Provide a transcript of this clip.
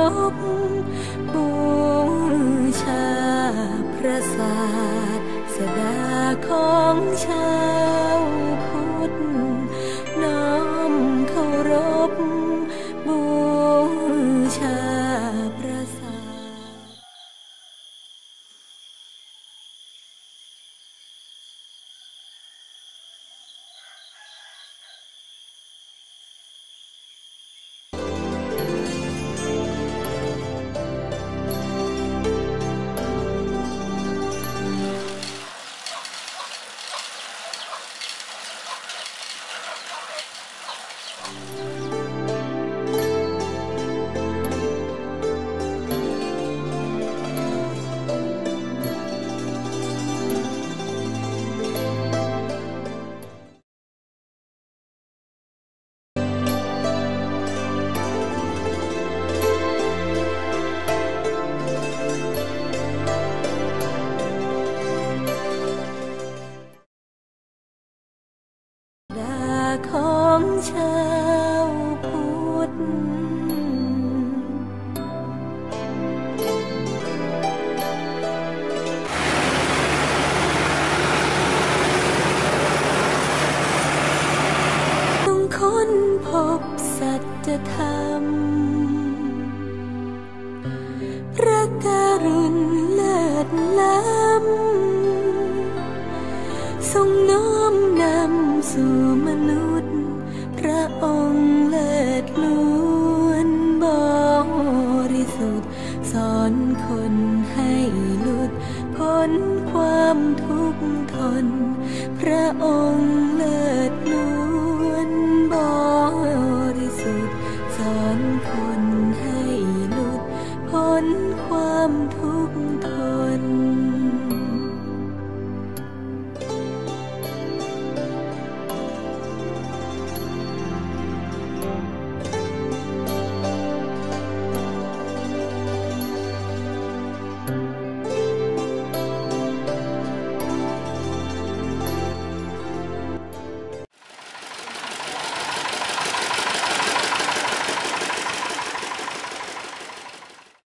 พบูชาพระศาสดาของชาวพุทธน้อมเคารพบูชาพระศาสของชาวพุทธต้องค้นพบสัจธรรมพระกรุณาเลิศล้ำทรงน้อมนำสู่มนุษย์พระองค์เลิศล้วนบริสุทธิ์สอนคนให้หลุดพ้นความทุกข์ทนพระองค์